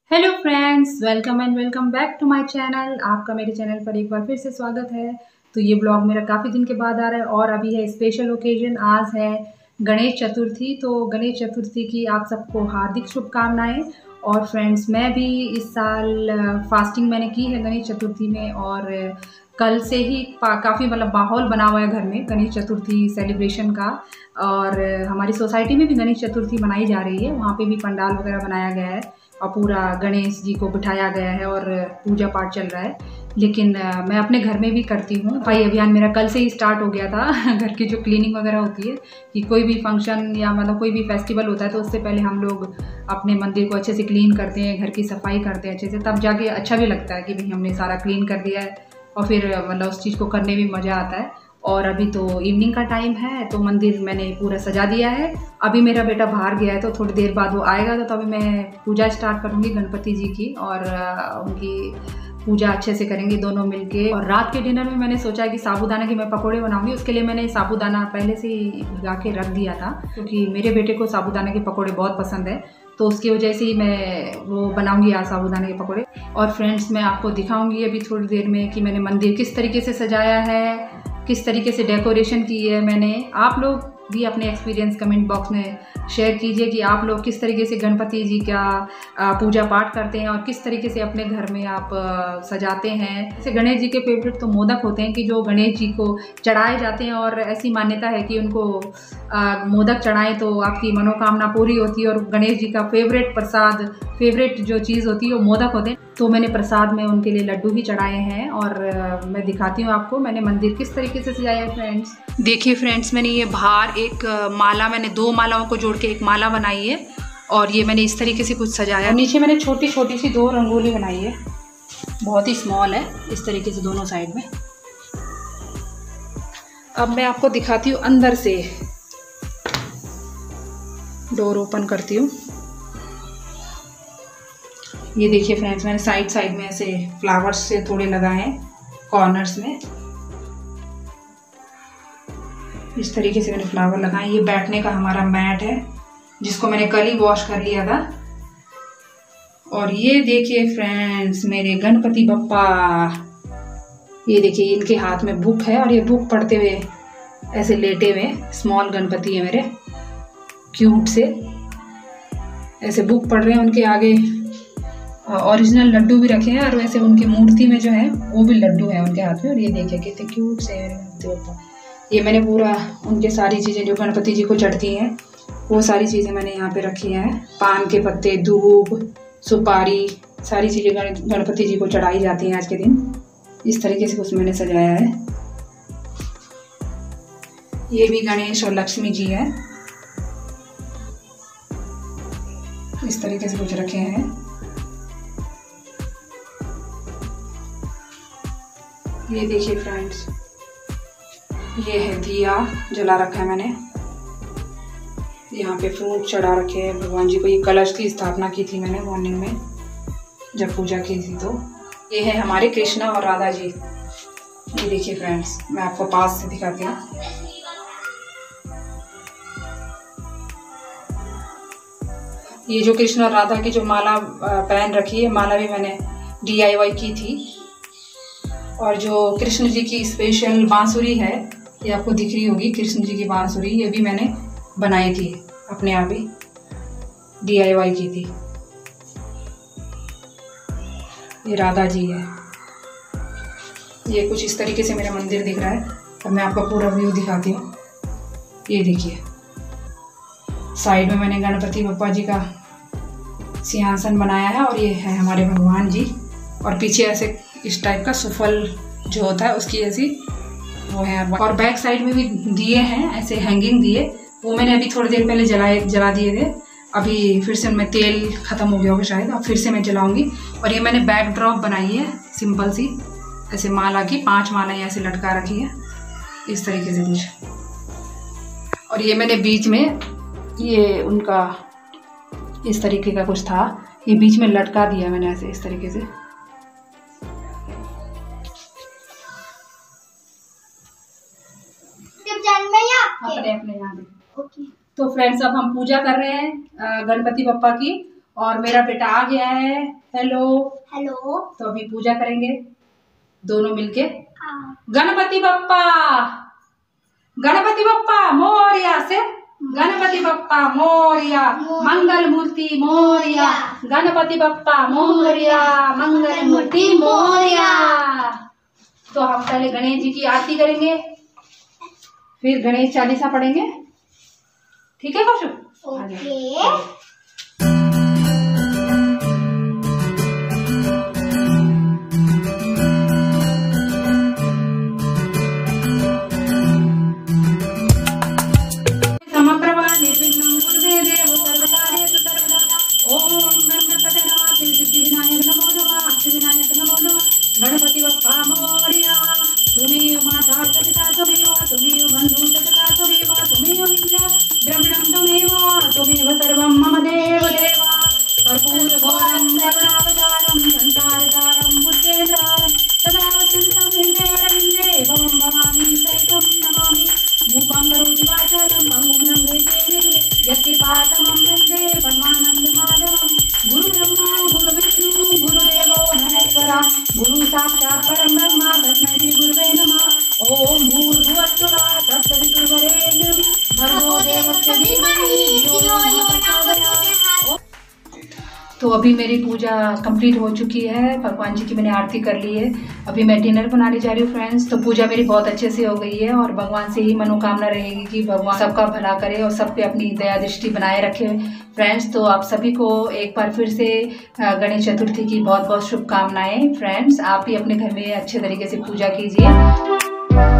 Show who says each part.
Speaker 1: Hello friends, welcome and welcome back to my channel. आपका मेरे channel पर एक बार फिर से स्वागत है। तो ये ब्लॉग मेरा काफ़ी दिन के बाद आ रहा है और अभी है स्पेशल ओकेजन। आज है गणेश चतुर्थी। तो गणेश चतुर्थी की आप सबको हार्दिक शुभकामनाएं। और फ्रेंड्स, मैं भी इस साल फास्टिंग मैंने की है गणेश चतुर्थी में, और कल से ही काफ़ी मतलब माहौल बना हुआ है घर में गणेश चतुर्थी सेलिब्रेशन का। और हमारी सोसाइटी में भी गणेश चतुर्थी मनाई जा रही है, वहाँ पे भी पंडाल वगैरह बनाया गया है और पूरा गणेश जी को बिठाया गया है और पूजा पाठ चल रहा है। लेकिन मैं अपने घर में भी करती हूँ। सफाई अभियान मेरा कल से ही स्टार्ट हो गया था। घर की जो क्लीनिंग वगैरह होती है कि कोई भी फंक्शन या मतलब कोई भी फेस्टिवल होता है तो उससे पहले हम लोग अपने मंदिर को अच्छे से क्लीन करते हैं, घर की सफाई करते हैं अच्छे से, तब जाके अच्छा भी लगता है कि भाई हमने सारा क्लीन कर दिया है और फिर मतलब उस चीज़ को करने में मज़ा आता है। और अभी तो इवनिंग का टाइम है तो मंदिर मैंने पूरा सजा दिया है। अभी मेरा बेटा बाहर गया है तो थोड़ी देर बाद वो आएगा तो तभी मैं पूजा स्टार्ट करूँगी गणपति जी की, और उनकी पूजा अच्छे से करेंगे दोनों मिलके। और रात के डिनर में मैंने सोचा कि साबूदाना के मैं पकोड़े बनाऊंगी। उसके लिए मैंने साबूदाना पहले से ही भिगा के रख दिया था क्योंकि मेरे बेटे को साबूदाना के पकोड़े बहुत पसंद है, तो उसकी वजह से ही मैं वो बनाऊंगी आज साबूदाना के पकोड़े। और फ्रेंड्स, मैं आपको दिखाऊंगी अभी थोड़ी देर में कि मैंने मंदिर किस तरीके से सजाया है, किस तरीके से डेकोरेशन की है मैंने। आप लोग भी अपने एक्सपीरियंस कमेंट बॉक्स में शेयर कीजिए कि आप लोग किस तरीके से गणपति जी का पूजा पाठ करते हैं और किस तरीके से अपने घर में आप सजाते हैं। जैसे गणेश जी के फेवरेट तो मोदक होते हैं कि जो गणेश जी को चढ़ाए जाते हैं, और ऐसी मान्यता है कि उनको मोदक चढ़ाएं तो आपकी मनोकामना पूरी होती है। और गणेश जी का फेवरेट प्रसाद, फेवरेट जो चीज़ होती है वो मोदक होते हैं। तो मैंने प्रसाद में उनके लिए लड्डू भी चढ़ाए हैं और मैं दिखाती हूँ आपको मैंने मंदिर किस तरीके से सजाया है। फ्रेंड्स देखिए, फ्रेंड्स मैंने ये बाहर एक माला, मैंने 2 मालाओं को जोड़ के एक माला बनाई है और ये मैंने इस तरीके से कुछ सजाया है। नीचे मैंने छोटी छोटी सी 2 रंगोली बनाई है, बहुत ही स्मॉल है, इस तरीके से दोनों साइड में। अब मैं आपको दिखाती हूँ अंदर से। डोर ओपन करती हूँ। ये देखिए फ्रेंड्स, मैंने साइड साइड में ऐसे फ्लावर्स से थोड़े लगाए हैं कॉर्नर्स में, इस तरीके से मैंने फ्लावर लगाए। ये बैठने का हमारा मैट है जिसको मैंने कल ही वॉश कर लिया था। और ये देखिए फ्रेंड्स, मेरे गणपति बप्पा, ये देखिए इनके हाथ में बुक है और ये बुक पढ़ते हुए ऐसे लेटे हुए। स्मॉल गणपति है मेरे, क्यूट से ऐसे बुक पढ़ रहे हैं। उनके आगे ओरिजिनल लड्डू भी रखे हैं और वैसे उनकी मूर्ति में जो है वो भी लड्डू है उनके हाथ में। और ये देखिए कितने क्यूट से है। ये मैंने पूरा उनके सारी चीज़ें जो गणपति जी को चढ़ती हैं वो सारी चीज़ें मैंने यहाँ पे रखी हैं। पान के पत्ते, धूप, सुपारी, सारी चीज़ें गणपति जी को चढ़ाई जाती हैं आज के दिन। इस तरीके से कुछ मैंने सजाया है। ये भी गणेश और लक्ष्मी जी है, इस तरीके से कुछ रखे हैं। ये देखिए फ्रेंड्स, ये है दिया जला रखा है मैंने। यहाँ पे फ्रूट चढ़ा रखे हैं भगवान जी को। ये कलश की स्थापना की थी मैंने मॉर्निंग में जब पूजा की थी। तो ये है हमारे कृष्णा और राधा जी। ये देखिए फ्रेंड्स, मैं आपको पास से दिखाती हूँ। ये जो कृष्ण और राधा की जो माला पहन रखी है, माला भी मैंने DIY की थी। और जो कृष्ण जी की स्पेशल बांसुरी है, ये आपको दिख रही होगी, कृष्ण जी की बांसुरी, ये भी मैंने बनाई थी अपने आप ही, DIY की थी। ये राधा जी है। ये कुछ इस तरीके से मेरा मंदिर दिख रहा है और मैं आपको पूरा व्यू दिखाती हूँ। ये देखिए, साइड में मैंने गणपति बप्पा जी का सिंहासन बनाया है और ये है हमारे भगवान जी। और पीछे ऐसे इस टाइप का सुफल जो होता है उसकी ऐसी वो है। और बैक साइड में भी दिए हैं ऐसे हैंगिंग दिए, वो मैंने अभी थोड़ी देर पहले जला दिए थे। अभी फिर से उनमें तेल ख़त्म हो गया होगा शायद, अब फिर से मैं जलाऊंगी। और ये मैंने बैक ड्रॉप बनाई है सिंपल सी, ऐसे माला की 5 मालाएं ऐसे लटका रखी है इस तरीके से कुछ। और ये मैंने बीच में ये उनका इस तरीके का कुछ था, ये बीच में लटका दिया मैंने ऐसे इस तरीके से। अपने यहाँ। तो फ्रेंड्स, अब हम पूजा कर रहे हैं गणपति बप्पा की। और मेरा बेटा आ गया है। Hello
Speaker 2: hello.
Speaker 1: तो अभी पूजा करेंगे दोनों मिलके। गणपति बप्पा, गणपति बप्पा मोरिया से, गणपति बप्पा मोरिया, मंगल मूर्ति मोरिया, गणपति बप्पा मोरिया, मंगल मूर्ति मोरिया। तो हम पहले गणेश जी की आरती करेंगे, फिर गणेश चालीसा पढ़ेंगे। ठीक है कौशु?
Speaker 2: ओके।
Speaker 1: गणपति बप्पा मोरिया, तुमेव माता च पिता त्वमेव, तुमेव बन्धुः च सखा त्वमेव, तुमेव विद्या द्रविणं त्वमेव, त्वमेव सर्वं मम देव देव। कर्पूरगौरं करुणावतारं संसारसारं बुद्धेन्द्रारं सदा वसन्तं हृदयारविन्दे भवं भवामि सहितं नमामि। मूकं करोति वाचालं पङ्गुं लङ्घयते यत्कृपातमं वन्दे परमानन्दमाधवं। गुरुब्रह्मा गुरुविष्णु गुरुदेवो महेश्वरा, गुरु साक्षात् परं ब्रह्म तस्मै श्री गुरुवे नमः। ओम भूर्भुवस्सुः तत्सवितुर्वरेण्यं भर्गो देवस्य धीमहि धियो यो न प्रचोदयात्। तो अभी मेरी पूजा कंप्लीट हो चुकी है, भगवान जी की मैंने आरती कर ली है। अभी मैं डिनर बनाने जा रही हूँ फ्रेंड्स। तो पूजा मेरी बहुत अच्छे से हो गई है और भगवान से ही मनोकामना रहेगी कि भगवान सबका भला करे और सब पे अपनी दया दृष्टि बनाए रखे फ्रेंड्स। तो आप सभी को एक बार फिर से गणेश चतुर्थी की बहुत बहुत शुभकामनाएं फ्रेंड्स। आप भी अपने घर में अच्छे तरीके से पूजा कीजिए।